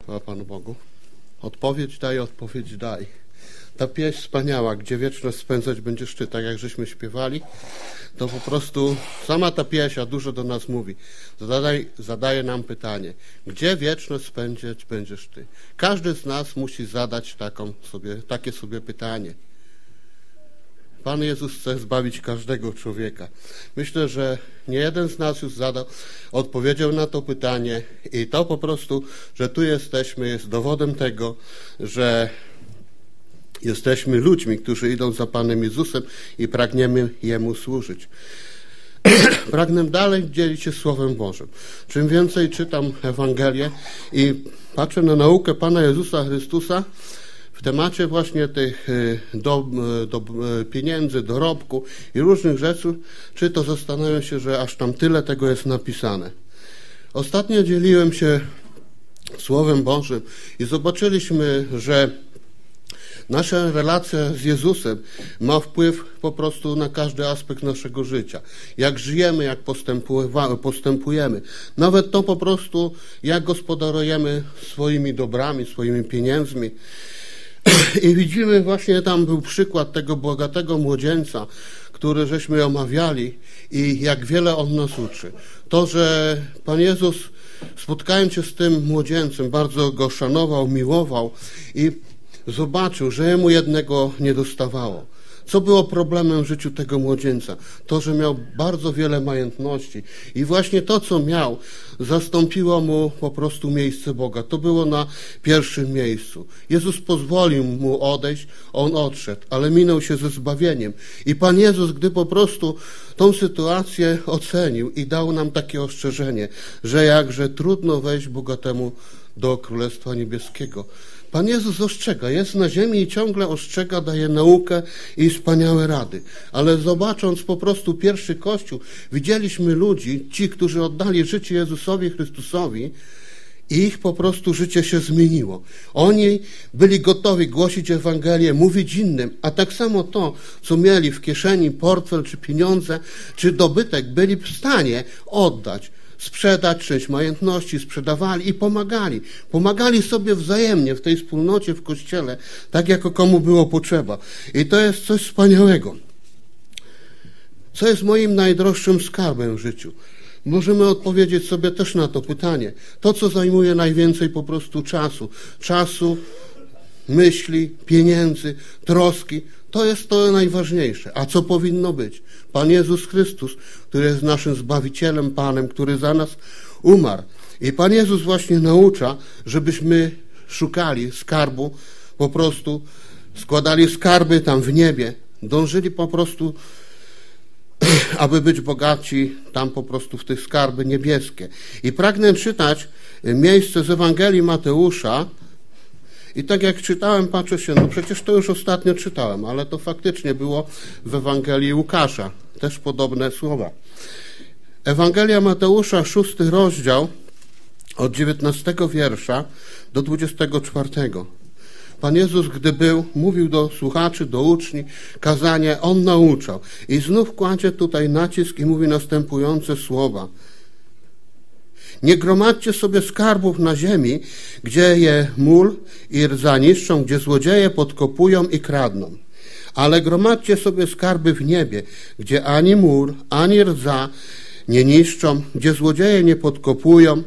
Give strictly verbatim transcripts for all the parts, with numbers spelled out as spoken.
Chwała Panu Bogu. Odpowiedź daj, odpowiedź daj. Ta pieśń wspaniała, gdzie wieczność spędzać będziesz Ty, tak jak żeśmy śpiewali, to po prostu sama ta pieśń dużo do nas mówi. Zadaj, zadaje nam pytanie, gdzie wieczność spędzać będziesz Ty? Każdy z nas musi zadać taką sobie, takie sobie pytanie. Pan Jezus chce zbawić każdego człowieka. Myślę, że nie jeden z nas już zadał, odpowiedział na to pytanie i to po prostu, że tu jesteśmy, jest dowodem tego, że jesteśmy ludźmi, którzy idą za Panem Jezusem i pragniemy Jemu służyć. Pragnę dalej dzielić się Słowem Bożym. Czym więcej czytam Ewangelię i patrzę na naukę Pana Jezusa Chrystusa, w temacie właśnie tych do, do, pieniędzy, dorobku i różnych rzeczy, czy to zastanawiam się, że aż tam tyle tego jest napisane. Ostatnio dzieliłem się Słowem Bożym i zobaczyliśmy, że nasza relacja z Jezusem ma wpływ po prostu na każdy aspekt naszego życia. Jak żyjemy, jak postępujemy. Nawet to po prostu, jak gospodarujemy swoimi dobrami, swoimi pieniędzmi. I widzimy, właśnie tam był przykład tego bogatego młodzieńca, który żeśmy omawiali i jak wiele on nas uczy. To, że Pan Jezus, spotkając się z tym młodzieńcem, bardzo go szanował, miłował i zobaczył, że jemu jednego nie dostawało. Co było problemem w życiu tego młodzieńca? To, że miał bardzo wiele majątności i właśnie to, co miał, zastąpiło mu po prostu miejsce Boga. To było na pierwszym miejscu. Jezus pozwolił mu odejść, on odszedł, ale minął się ze zbawieniem. I Pan Jezus, gdy po prostu tą sytuację ocenił i dał nam takie ostrzeżenie, że jakże trudno wejść bogatemu do Królestwa Niebieskiego. Pan Jezus ostrzega, jest na ziemi i ciągle ostrzega, daje naukę i wspaniałe rady. Ale zobacząc po prostu pierwszy Kościół, widzieliśmy ludzi, ci, którzy oddali życie Jezusowi Chrystusowi, i ich po prostu życie się zmieniło. Oni byli gotowi głosić Ewangelię, mówić innym, a tak samo to, co mieli w kieszeni, portfel, czy pieniądze, czy dobytek, byli w stanie oddać, sprzedać część majątności, sprzedawali i pomagali. Pomagali sobie wzajemnie w tej wspólnocie, w Kościele, tak jako komu było potrzeba. I to jest coś wspaniałego. Co jest moim najdroższym skarbem w życiu? Możemy odpowiedzieć sobie też na to pytanie. To, co zajmuje najwięcej po prostu czasu. Czasu, myśli, pieniędzy, troski. To jest to najważniejsze. A co powinno być? Pan Jezus Chrystus, który jest naszym Zbawicielem, Panem, który za nas umarł. I Pan Jezus właśnie naucza, żebyśmy szukali skarbu, po prostu składali skarby tam w niebie, dążyli po prostu, aby być bogaci tam po prostu w tych skarby niebieskie. I pragnę czytać miejsce z Ewangelii Mateusza. I tak jak czytałem, patrzę się, no przecież to już ostatnio czytałem, ale to faktycznie było w Ewangelii Łukasza. Też podobne słowa. Ewangelia Mateusza, szósty rozdział, od dziewiętnastego wiersza do dwudziestego czwartego. Pan Jezus, gdy był, mówił do słuchaczy, do uczniów, kazanie, On nauczał. I znów kładzie tutaj nacisk i mówi następujące słowa. Nie gromadźcie sobie skarbów na ziemi, gdzie je mól i rdza niszczą, gdzie złodzieje podkopują i kradną. Ale gromadźcie sobie skarby w niebie, gdzie ani mól, ani rdza nie niszczą, gdzie złodzieje nie podkopują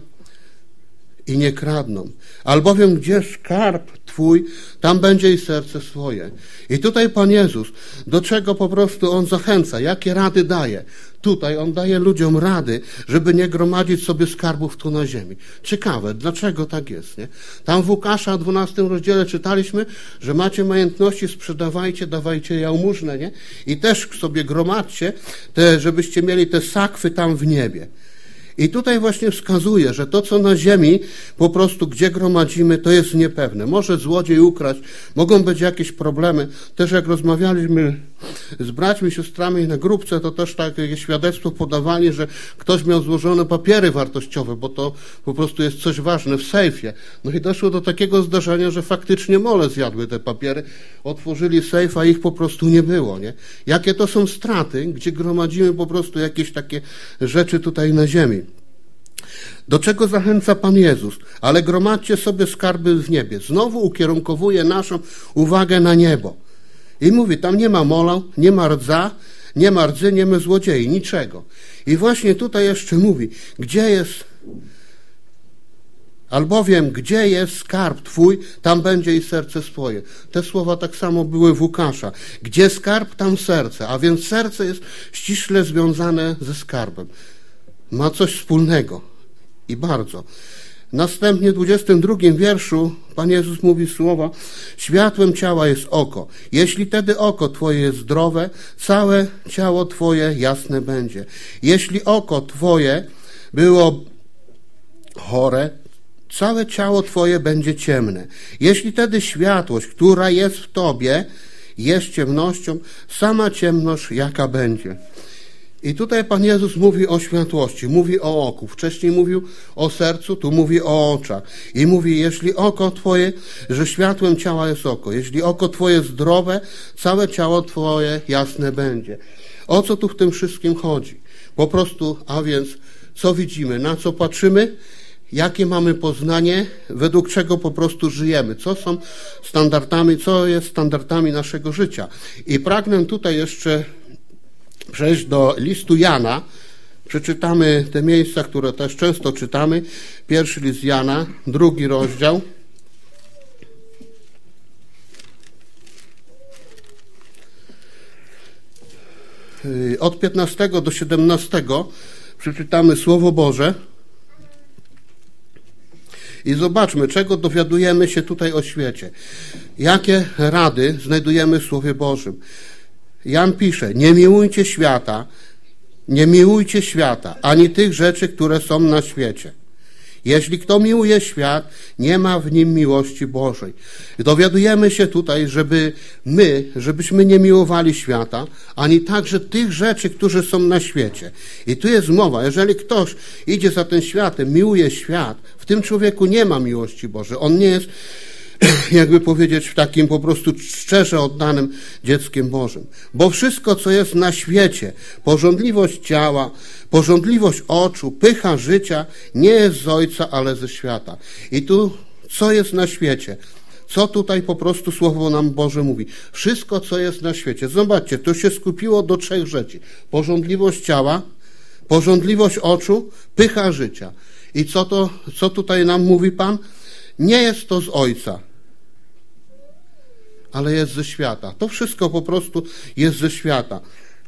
i nie kradną. Albowiem gdzie skarb Twój, tam będzie i serce swoje. I tutaj Pan Jezus, do czego po prostu On zachęca, jakie rady daje? Tutaj On daje ludziom rady, żeby nie gromadzić sobie skarbów tu na ziemi. Ciekawe, dlaczego tak jest, nie? Tam w Łukasza, dwunastym rozdziale czytaliśmy, że macie majątności, sprzedawajcie, dawajcie jałmużnę, nie? I też sobie gromadźcie, te, żebyście mieli te sakwy tam w niebie. I tutaj właśnie wskazuje, że to, co na ziemi, po prostu gdzie gromadzimy, to jest niepewne. Może złodziej ukraść, mogą być jakieś problemy. Też jak rozmawialiśmy z braćmi, siostrami na grupce, to też takie świadectwo podawali, że ktoś miał złożone papiery wartościowe, bo to po prostu jest coś ważne w sejfie. No i doszło do takiego zdarzenia, że faktycznie mole zjadły te papiery, otworzyli sejf, a ich po prostu nie było, nie? Jakie to są straty, gdzie gromadzimy po prostu jakieś takie rzeczy tutaj na ziemi. Do czego zachęca Pan Jezus? Ale gromadźcie sobie skarby w niebie. Znowu ukierunkowuje naszą uwagę na niebo. I mówi, tam nie ma mola, nie ma rdza, nie ma rdzy, nie ma złodziei, niczego. I właśnie tutaj jeszcze mówi, gdzie jest, albowiem gdzie jest skarb Twój, tam będzie i serce swoje. Te słowa tak samo były w Łukasza. Gdzie skarb, tam serce. A więc serce jest ściśle związane ze skarbem. Ma coś wspólnego. I bardzo. Następnie w dwudziestym drugim wierszu Pan Jezus mówi słowa: światłem ciała jest oko. Jeśli tedy oko Twoje jest zdrowe, całe ciało Twoje jasne będzie. Jeśli oko Twoje było chore, całe ciało Twoje będzie ciemne. Jeśli tedy światłość, która jest w Tobie, jest ciemnością, sama ciemność jaka będzie. I tutaj Pan Jezus mówi o światłości, mówi o oku. Wcześniej mówił o sercu, tu mówi o oczach. I mówi, jeśli oko Twoje, że światłem ciała jest oko. Jeśli oko Twoje zdrowe, całe ciało Twoje jasne będzie. O co tu w tym wszystkim chodzi? Po prostu, a więc, co widzimy, na co patrzymy, jakie mamy poznanie, według czego po prostu żyjemy, co są standardami, co jest standardami naszego życia. I pragnę tutaj jeszcze przejść do listu Jana. Przeczytamy te miejsca, które też często czytamy. Pierwszy list Jana, drugi rozdział. Od piętnastego do siedemnastego przeczytamy Słowo Boże. I zobaczmy, czego dowiadujemy się tutaj o świecie. Jakie rady znajdujemy w Słowie Bożym. Jan pisze, nie miłujcie świata, nie miłujcie świata, ani tych rzeczy, które są na świecie. Jeśli kto miłuje świat, nie ma w nim miłości Bożej. Dowiadujemy się tutaj, żeby my, żebyśmy nie miłowali świata, ani także tych rzeczy, które są na świecie. I tu jest mowa, jeżeli ktoś idzie za tym światem, miłuje świat, w tym człowieku nie ma miłości Bożej. On nie jest, jakby powiedzieć, w takim po prostu szczerze oddanym dzieckiem Bożym. Bo wszystko, co jest na świecie, pożądliwość ciała, pożądliwość oczu, pycha życia, nie jest z Ojca, ale ze świata. I tu, co jest na świecie? Co tutaj po prostu Słowo nam Boże mówi? Wszystko, co jest na świecie. Zobaczcie, to się skupiło do trzech rzeczy. Pożądliwość ciała, pożądliwość oczu, pycha życia. I co to, co tutaj nam mówi Pan? Nie jest to z Ojca, ale jest ze świata. To wszystko po prostu jest ze świata.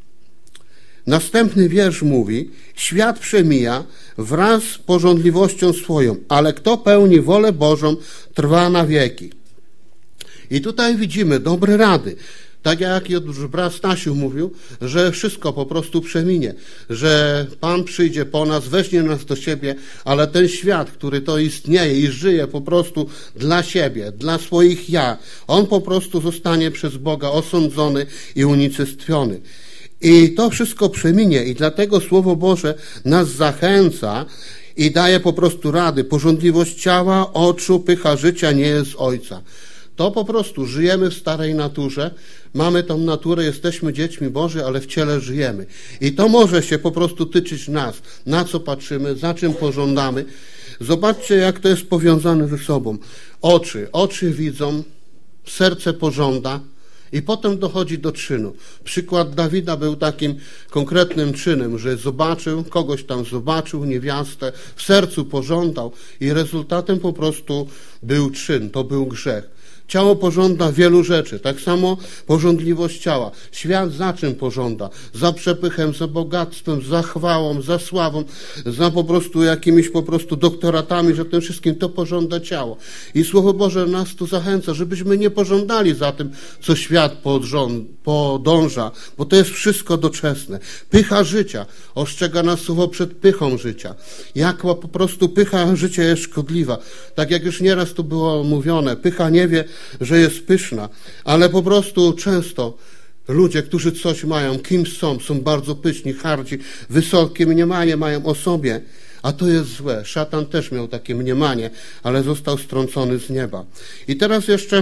Następny wiersz mówi, świat przemija wraz z pożądliwością swoją, ale kto pełni wolę Bożą, trwa na wieki. I tutaj widzimy dobre rady. Tak jak już brat Stasiu mówił, że wszystko po prostu przeminie, że Pan przyjdzie po nas, weźmie nas do siebie, ale ten świat, który to istnieje i żyje po prostu dla siebie, dla swoich ja, on po prostu zostanie przez Boga osądzony i unicestwiony. I to wszystko przeminie i dlatego Słowo Boże nas zachęca i daje po prostu rady. Pożądliwość ciała, oczu, pycha życia nie jest z Ojca. To po prostu żyjemy w starej naturze, mamy tą naturę, jesteśmy dziećmi Boży, ale w ciele żyjemy. I to może się po prostu tyczyć nas, na co patrzymy, za czym pożądamy. Zobaczcie, jak to jest powiązane ze sobą. Oczy, oczy widzą, serce pożąda i potem dochodzi do czynu. Przykład Dawida był takim konkretnym czynem, że zobaczył, kogoś tam zobaczył, niewiastę, w sercu pożądał i rezultatem po prostu był czyn, to był grzech. Ciało pożąda wielu rzeczy, tak samo pożądliwość ciała. Świat za czym pożąda? Za przepychem, za bogactwem, za chwałą, za sławą, za po prostu jakimiś po prostu doktoratami, że tym wszystkim to pożąda ciało. I Słowo Boże nas tu zachęca, żebyśmy nie pożądali za tym, co świat podąża, bo to jest wszystko doczesne. Pycha życia, ostrzega nas Słowo przed pychą życia. Jak po prostu pycha życia jest szkodliwa. Tak jak już nieraz tu było mówione, pycha nie wie, że jest pyszna, ale po prostu często ludzie, którzy coś mają, kimś są, są bardzo pyszni, hardzi, wysokie mniemanie mają o sobie, a to jest złe. Szatan też miał takie mniemanie, ale został strącony z nieba. I teraz jeszcze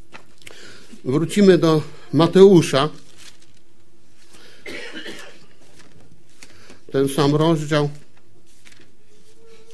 wrócimy do Mateusza, ten sam rozdział.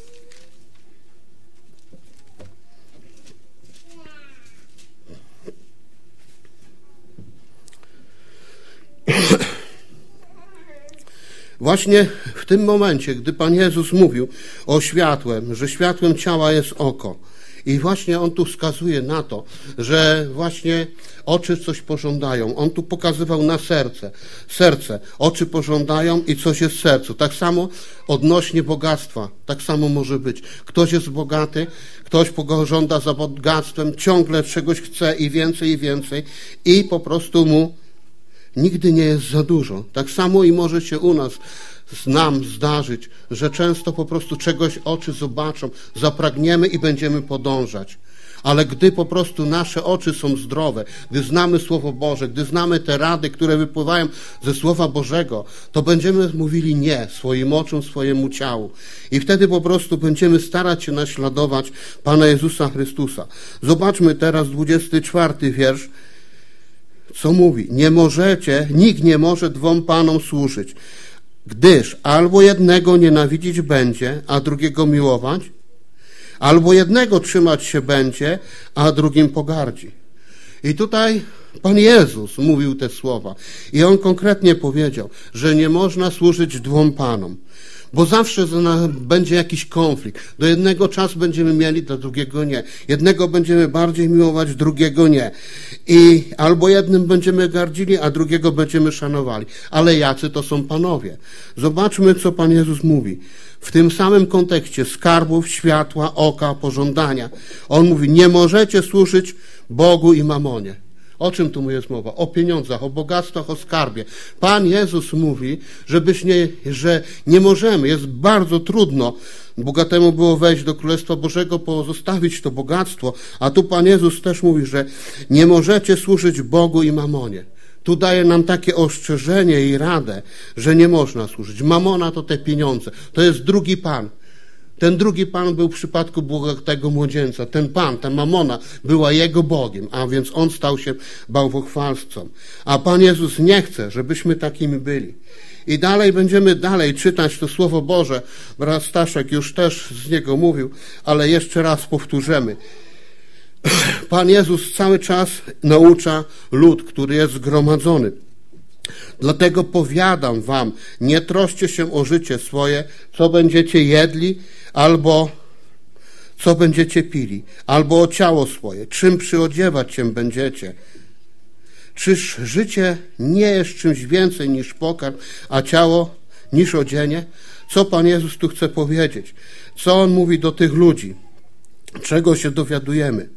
Właśnie w tym momencie, gdy Pan Jezus mówił o światłem, że światłem ciała jest oko, i właśnie On tu wskazuje na to, że właśnie oczy coś pożądają. On tu pokazywał na serce. Serce, oczy pożądają i coś jest w sercu. Tak samo odnośnie bogactwa. Tak samo może być. Ktoś jest bogaty, ktoś pożąda za bogactwem, ciągle czegoś chce i więcej, i więcej i po prostu mu nigdy nie jest za dużo. Tak samo i może się u nas nam zdarzyć, że często po prostu czegoś oczy zobaczą, zapragniemy i będziemy podążać. Ale gdy po prostu nasze oczy są zdrowe, gdy znamy Słowo Boże, gdy znamy te rady, które wypływają ze Słowa Bożego, to będziemy mówili nie swoim oczom, swojemu ciału. I wtedy po prostu będziemy starać się naśladować Pana Jezusa Chrystusa. Zobaczmy teraz dwudziesty czwarty wiersz, co mówi. Nie możecie, nikt nie może dwom Panom służyć, gdyż albo jednego nienawidzić będzie, a drugiego miłować, albo jednego trzymać się będzie, a drugim pogardzi. I tutaj Pan Jezus mówił te słowa. I On konkretnie powiedział, że nie można służyć dwom Panom. Bo zawsze będzie jakiś konflikt. Do jednego czas będziemy mieli, do drugiego nie. Jednego będziemy bardziej miłować, drugiego nie. I albo jednym będziemy gardzili, a drugiego będziemy szanowali. Ale jacy to są panowie? Zobaczmy, co Pan Jezus mówi. W tym samym kontekście skarbów, światła, oka, pożądania. On mówi, nie możecie służyć Bogu i mamonie. O czym tu jest mowa? O pieniądzach, o bogactwach, o skarbie. Pan Jezus mówi, żebyś nie, że nie możemy, jest bardzo trudno bogatemu było wejść do Królestwa Bożego, pozostawić to bogactwo, a tu Pan Jezus też mówi, że nie możecie służyć Bogu i mamonie. Tu daje nam takie ostrzeżenie i radę, że nie można służyć. Mamona to te pieniądze, to jest drugi Pan. Ten drugi Pan był w przypadku bogatego młodzieńca. Ten Pan, ta mamona była jego Bogiem, a więc on stał się bałwochwalcą. A Pan Jezus nie chce, żebyśmy takimi byli. I dalej będziemy dalej czytać to Słowo Boże. Brat Staszek już też z niego mówił, ale jeszcze raz powtórzymy. Pan Jezus cały czas naucza lud, który jest zgromadzony. Dlatego powiadam wam, nie troszcie się o życie swoje, co będziecie jedli, albo co będziecie pili, albo o ciało swoje, czym przyodziewać się będziecie. Czyż życie nie jest czymś więcej niż pokarm, a ciało niż odzienie? Co Pan Jezus tu chce powiedzieć? Co On mówi do tych ludzi? Czego się dowiadujemy?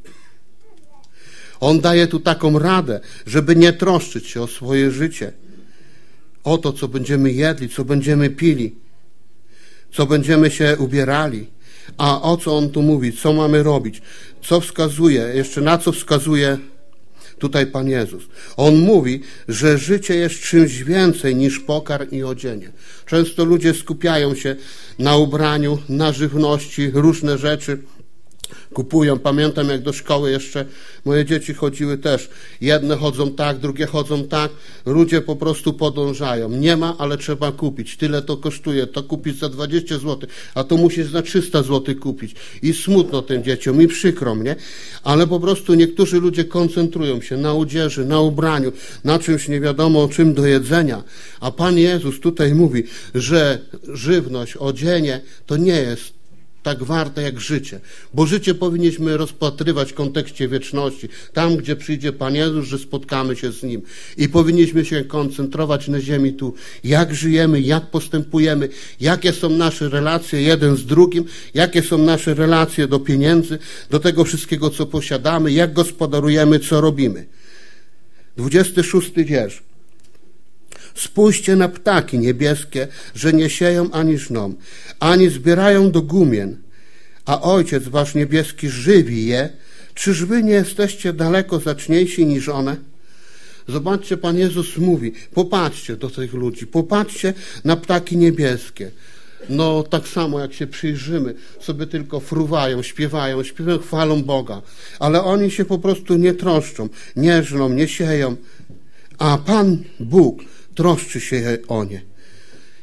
On daje tu taką radę, żeby nie troszczyć się o swoje życie, o to, co będziemy jedli, co będziemy pili, co będziemy się ubierali. A o co On tu mówi? Co mamy robić? Co wskazuje? Jeszcze na co wskazuje tutaj Pan Jezus? On mówi, że życie jest czymś więcej niż pokarm i odzienie. Często ludzie skupiają się na ubraniu, na żywności, różne rzeczy kupują. Pamiętam, jak do szkoły jeszcze moje dzieci chodziły też. Jedne chodzą tak, drugie chodzą tak. Ludzie po prostu podążają. Nie ma, ale trzeba kupić. Tyle to kosztuje. To kupić za dwadzieścia złotych, a to musisz za trzysta złotych kupić. I smutno tym dzieciom, i przykro mnie. Ale po prostu niektórzy ludzie koncentrują się na odzieży, na ubraniu, na czymś nie wiadomo czym do jedzenia. A Pan Jezus tutaj mówi, że żywność, odzienie to nie jest tak warte jak życie, bo życie powinniśmy rozpatrywać w kontekście wieczności, tam gdzie przyjdzie Pan Jezus, że spotkamy się z Nim i powinniśmy się koncentrować na ziemi tu, jak żyjemy, jak postępujemy, jakie są nasze relacje jeden z drugim, jakie są nasze relacje do pieniędzy, do tego wszystkiego, co posiadamy, jak gospodarujemy, co robimy. dwudziesty szósty wiersz. Spójrzcie na ptaki niebieskie, że nie sieją ani żną, ani zbierają do gumien, a Ojciec wasz niebieski żywi je. Czyż wy nie jesteście daleko zacniejsi niż one? Zobaczcie, Pan Jezus mówi, popatrzcie do tych ludzi, popatrzcie na ptaki niebieskie. No tak samo jak się przyjrzymy, sobie tylko fruwają, śpiewają, śpiewają, chwalą Boga, ale oni się po prostu nie troszczą, nie żną, nie sieją, a Pan Bóg troszczy się o nie.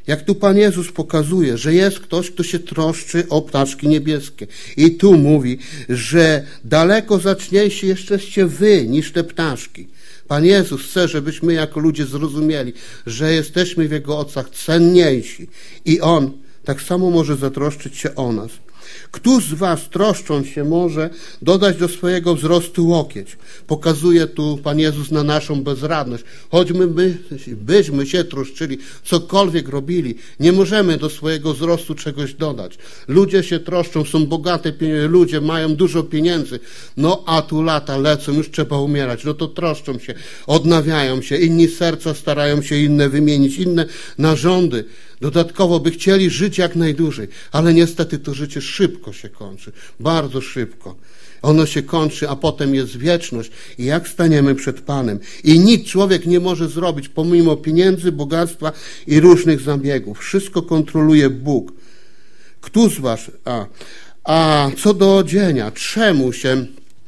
Jak tu Pan Jezus pokazuje, że jest ktoś, kto się troszczy o ptaszki niebieskie. I tu mówi, że daleko zacniejsi jesteście wy niż te ptaszki. Pan Jezus chce, żebyśmy jako ludzie zrozumieli, że jesteśmy w Jego oczach cenniejsi. I On tak samo może zatroszczyć się o nas. Któż z was, troszcząc się, może dodać do swojego wzrostu łokieć? Pokazuje tu Pan Jezus na naszą bezradność. Choćby my, byśmy się troszczyli, cokolwiek robili, nie możemy do swojego wzrostu czegoś dodać. Ludzie się troszczą, są bogate ludzie, mają dużo pieniędzy, no a tu lata lecą, już trzeba umierać, no to troszczą się, odnawiają się, inni serca starają się inne wymienić, inne narządy. Dodatkowo by chcieli żyć jak najdłużej, ale niestety to życie szybko się kończy, bardzo szybko. Ono się kończy, a potem jest wieczność i jak staniemy przed Panem. I nic człowiek nie może zrobić pomimo pieniędzy, bogactwa i różnych zabiegów. Wszystko kontroluje Bóg. Któż z was? A, a co do odzienia, czemu się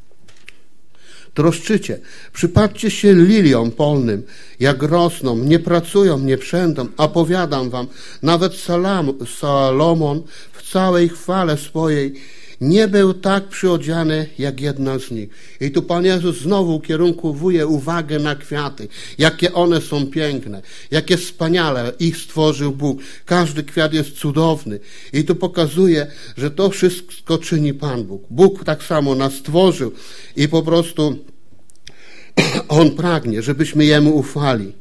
troszczycie? Przypatrzcie się liliom polnym, jak rosną, nie pracują, nie przędą, a powiadam wam, nawet Salam, Salomon w całej chwale swojej nie był tak przyodziany jak jedna z nich. I tu Pan Jezus znowu ukierunkowuje uwagę na kwiaty, jakie one są piękne, jakie wspaniale ich stworzył Bóg. Każdy kwiat jest cudowny. I tu pokazuje, że to wszystko czyni Pan Bóg. Bóg tak samo nas stworzył i po prostu On pragnie, żebyśmy Jemu ufali.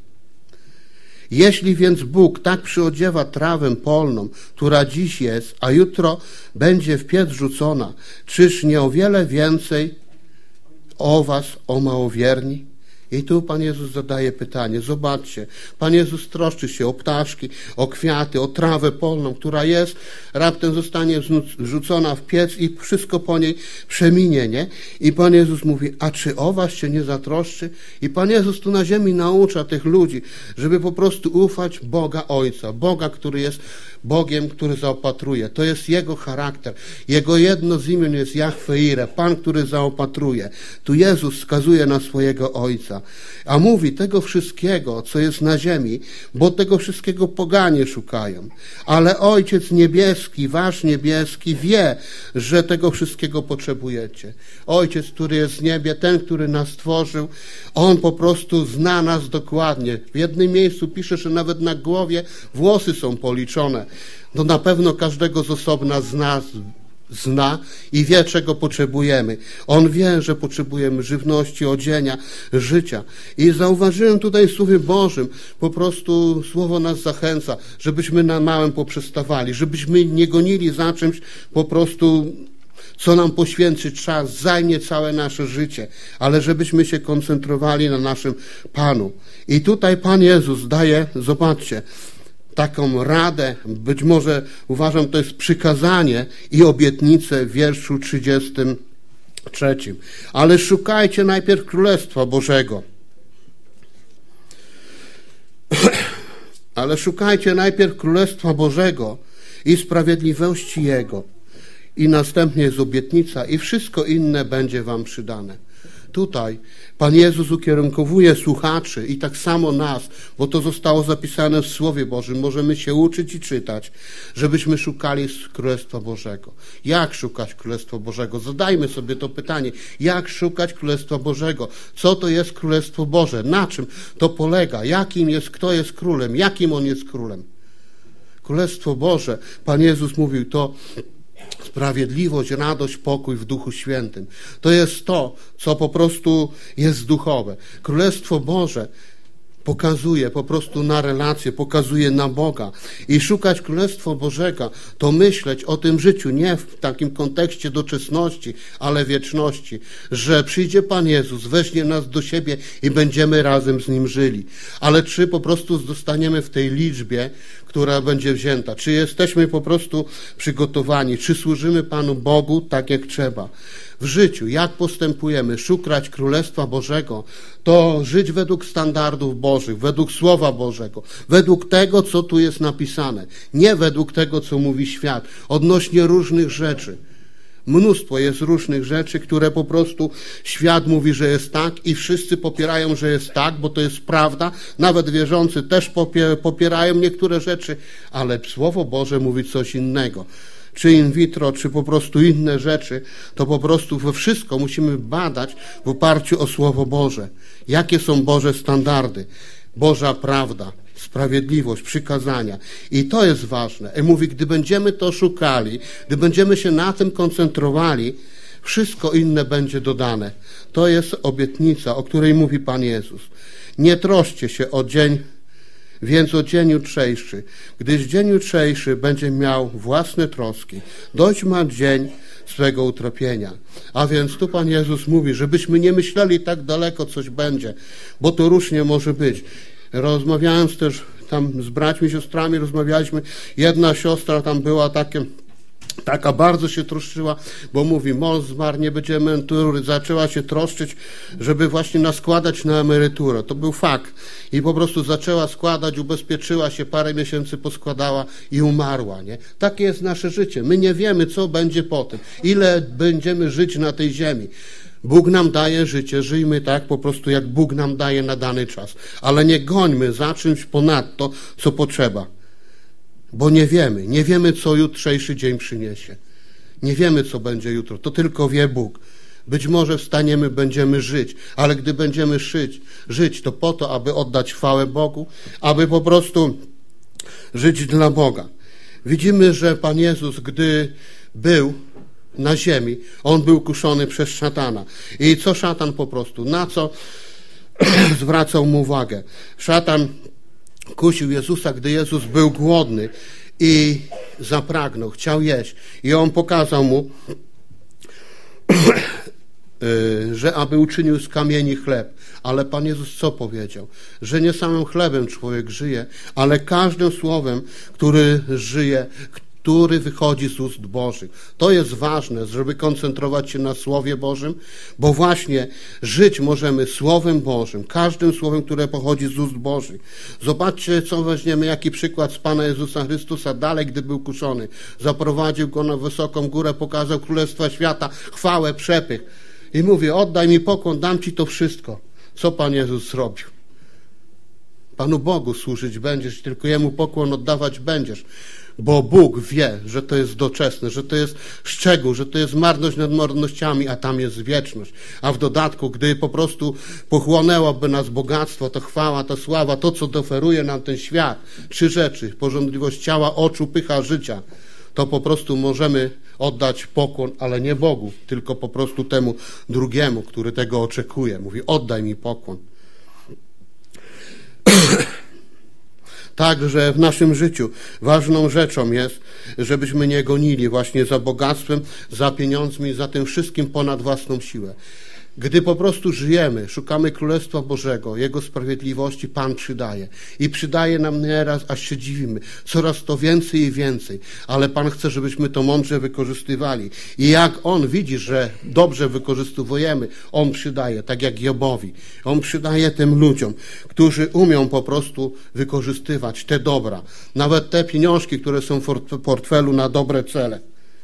Jeśli więc Bóg tak przyodziewa trawę polną, która dziś jest, a jutro będzie w piec rzucona, czyż nie o wiele więcej o was, o małowierni? I tu Pan Jezus zadaje pytanie. Zobaczcie, Pan Jezus troszczy się o ptaszki, o kwiaty, o trawę polną, która jest, raptem zostanie rzucona w piec i wszystko po niej przeminie, nie? I Pan Jezus mówi, a czy o was się nie zatroszczy? I Pan Jezus tu na ziemi naucza tych ludzi, żeby po prostu ufać Boga Ojca, Boga, który jest Bogiem, który zaopatruje. To jest Jego charakter. Jego jedno z imion jest Jahwe Ire, Pan, który zaopatruje. Tu Jezus wskazuje na swojego Ojca. A mówi tego wszystkiego, co jest na ziemi, bo tego wszystkiego poganie szukają. Ale Ojciec Niebieski, Wasz Niebieski wie, że tego wszystkiego potrzebujecie. Ojciec, który jest w niebie, ten, który nas stworzył, On po prostu zna nas dokładnie. W jednym miejscu pisze, że nawet na głowie włosy są policzone. No na pewno każdego z osobna z nas zna i wie, czego potrzebujemy. On wie, że potrzebujemy żywności, odzienia, życia. I zauważyłem tutaj w Słowie Bożym, po prostu Słowo nas zachęca, żebyśmy na małym poprzestawali, żebyśmy nie gonili za czymś po prostu, co nam poświęci czas, zajmie całe nasze życie, ale żebyśmy się koncentrowali na naszym Panu. I tutaj Pan Jezus daje, zobaczcie, taką radę, być może uważam, to jest przykazanie i obietnicę w wierszu trzydziestym trzecim. Ale szukajcie najpierw Królestwa Bożego. Ale szukajcie najpierw Królestwa Bożego i sprawiedliwości Jego. I następnie jest obietnica i wszystko inne będzie wam przydane. Tutaj Pan Jezus ukierunkowuje słuchaczy i tak samo nas, bo to zostało zapisane w Słowie Bożym, możemy się uczyć i czytać, żebyśmy szukali Królestwa Bożego. Jak szukać Królestwa Bożego? Zadajmy sobie to pytanie. Jak szukać Królestwa Bożego? Co to jest Królestwo Boże? Na czym to polega? Jakim jest, kto jest królem? Jakim on jest królem? Królestwo Boże, Pan Jezus mówił, to sprawiedliwość, radość, pokój w Duchu Świętym. To jest to, co po prostu jest duchowe. Królestwo Boże pokazuje po prostu na relacje, pokazuje na Boga. I szukać Królestwa Bożego to myśleć o tym życiu nie w takim kontekście doczesności, ale wieczności, że przyjdzie Pan Jezus, weźmie nas do siebie i będziemy razem z Nim żyli. Ale czy po prostu zostaniemy w tej liczbie, która będzie wzięta? Czy jesteśmy po prostu przygotowani? Czy służymy Panu Bogu tak jak trzeba? W życiu, jak postępujemy, szukać Królestwa Bożego, to żyć według standardów Bożych, według Słowa Bożego, według tego, co tu jest napisane, nie według tego, co mówi świat, odnośnie różnych rzeczy. Mnóstwo jest różnych rzeczy, które po prostu świat mówi, że jest tak i wszyscy popierają, że jest tak, bo to jest prawda. Nawet wierzący też popierają niektóre rzeczy, ale Słowo Boże mówi coś innego. Czy in vitro, czy po prostu inne rzeczy, to po prostu we wszystko musimy badać w oparciu o Słowo Boże. Jakie są Boże standardy, Boża prawda, sprawiedliwość, przykazania. I to jest ważne. I mówi, gdy będziemy to szukali, gdy będziemy się na tym koncentrowali, wszystko inne będzie dodane. To jest obietnica, o której mówi Pan Jezus. Nie troszcie się o dzień, więc o dzień jutrzejszy, gdyż dzień jutrzejszy będzie miał własne troski. Dość ma dzień swego utrapienia. A więc tu Pan Jezus mówi, żebyśmy nie myśleli tak daleko coś będzie, bo to różnie może być. Rozmawiając też tam z braćmi, siostrami, rozmawialiśmy, jedna siostra tam była takie, taka bardzo się troszczyła, bo mówi, mąż zmarł, nie będzie emerytury, zaczęła się troszczyć, żeby właśnie naskładać na emeryturę. To był fakt. I po prostu zaczęła składać, ubezpieczyła się, parę miesięcy poskładała i umarła, nie? Takie jest nasze życie. My nie wiemy, co będzie potem, ile będziemy żyć na tej ziemi. Bóg nam daje życie, żyjmy tak po prostu, jak Bóg nam daje na dany czas. Ale nie gońmy za czymś ponadto, co potrzeba. Bo nie wiemy, nie wiemy, co jutrzejszy dzień przyniesie. Nie wiemy, co będzie jutro, to tylko wie Bóg. Być może wstaniemy, będziemy żyć, ale gdy będziemy żyć, żyć, to po to, aby oddać chwałę Bogu, aby po prostu żyć dla Boga. Widzimy, że Pan Jezus, gdy był na ziemi, On był kuszony przez szatana. I co szatan po prostu, na co zwracał mu uwagę? Szatan kusił Jezusa, gdy Jezus był głodny i zapragnął, chciał jeść. I On pokazał mu, że aby uczynił z kamieni chleb. Ale Pan Jezus co powiedział? Że nie samym chlebem człowiek żyje, ale każdym słowem, który żyje, który wychodzi z ust Bożych. To jest ważne, żeby koncentrować się na Słowie Bożym, bo właśnie żyć możemy Słowem Bożym, każdym słowem, które pochodzi z ust Bożych. Zobaczcie, co weźmiemy, jaki przykład z Pana Jezusa Chrystusa dalej, gdy był kuszony. Zaprowadził Go na wysoką górę, pokazał Królestwa Świata, chwałę, przepych. I mówi, oddaj mi pokłon, dam Ci to wszystko. Co Pan Jezus zrobił? Panu Bogu służyć będziesz, tylko Jemu pokłon oddawać będziesz. Bo Bóg wie, że to jest doczesne, że to jest szczegół, że to jest marność nad marnościami, a tam jest wieczność. A w dodatku, gdy po prostu pochłonęłoby nas bogactwo, to chwała, to sława, to, co oferuje nam ten świat, trzy rzeczy, porządliwość ciała, oczu, pycha, życia, to po prostu możemy oddać pokłon, ale nie Bogu, tylko po prostu temu drugiemu, który tego oczekuje. Mówi, oddaj mi pokłon. Także w naszym życiu ważną rzeczą jest, żebyśmy nie gonili właśnie za bogactwem, za pieniądzmi, za tym wszystkim ponad własną siłę. Gdy po prostu żyjemy, szukamy Królestwa Bożego, Jego sprawiedliwości, Pan przydaje. I przydaje nam nieraz, aż się dziwimy. Coraz to więcej i więcej. Ale Pan chce, żebyśmy to mądrze wykorzystywali. I jak On widzi, że dobrze wykorzystujemy, On przydaje, tak jak Jobowi. On przydaje tym ludziom, którzy umią po prostu wykorzystywać te dobra. Nawet te pieniążki, które są w portfelu na dobre cele.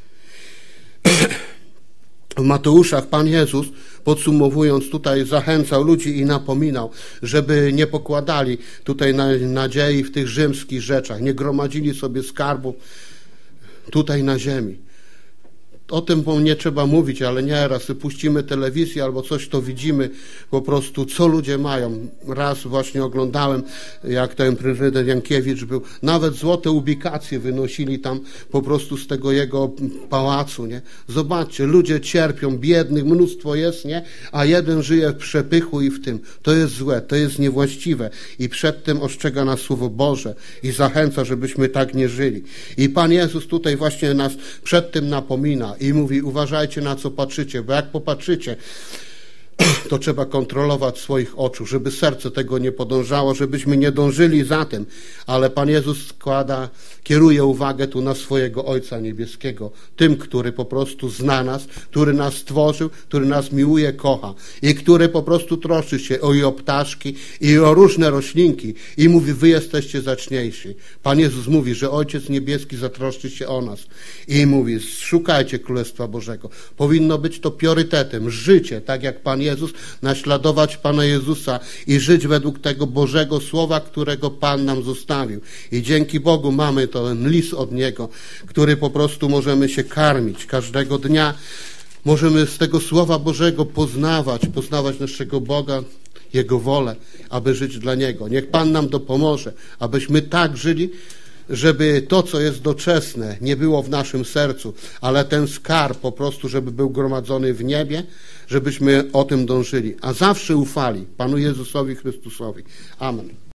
W Mateuszach Pan Jezus, podsumowując tutaj, zachęcał ludzi i napominał, żeby nie pokładali tutaj nadziei w tych rzymskich rzeczach, nie gromadzili sobie skarbu tutaj na ziemi. O tym nie trzeba mówić, ale nieraz puścimy telewizję albo coś, to widzimy po prostu, co ludzie mają. Raz właśnie oglądałem, jak ten prezydent Jankiewicz był, nawet złote ubikacje wynosili tam po prostu z tego jego pałacu, nie? Zobaczcie, ludzie cierpią, biednych mnóstwo jest, nie? A jeden żyje w przepychu i w tym. To jest złe, to jest niewłaściwe i przed tym ostrzega nas Słowo Boże i zachęca, żebyśmy tak nie żyli. I Pan Jezus tutaj właśnie nas przed tym napomina i mówi, uważajcie, na co patrzycie, bo jak popatrzycie to trzeba kontrolować swoich oczu, żeby serce tego nie podążało, żebyśmy nie dążyli za tym, ale Pan Jezus składa, kieruje uwagę tu na swojego Ojca Niebieskiego, tym, który po prostu zna nas, który nas stworzył, który nas miłuje, kocha i który po prostu troszczy się o, i o ptaszki, i o różne roślinki i mówi, wy jesteście zacniejsi. Pan Jezus mówi, że Ojciec Niebieski zatroszczy się o nas i mówi, szukajcie Królestwa Bożego. Powinno być to priorytetem, życie, tak jak Pan Jezus, naśladować Pana Jezusa i żyć według tego Bożego Słowa, którego Pan nam zostawił. I dzięki Bogu mamy ten list od Niego, który po prostu możemy się karmić każdego dnia. Możemy z tego Słowa Bożego poznawać, poznawać naszego Boga, Jego wolę, aby żyć dla Niego. Niech Pan nam dopomoże, abyśmy tak żyli, żeby to, co jest doczesne, nie było w naszym sercu, ale ten skarb po prostu, żeby był gromadzony w niebie, żebyśmy o tym dążyli, a zawsze ufali Panu Jezusowi Chrystusowi. Amen.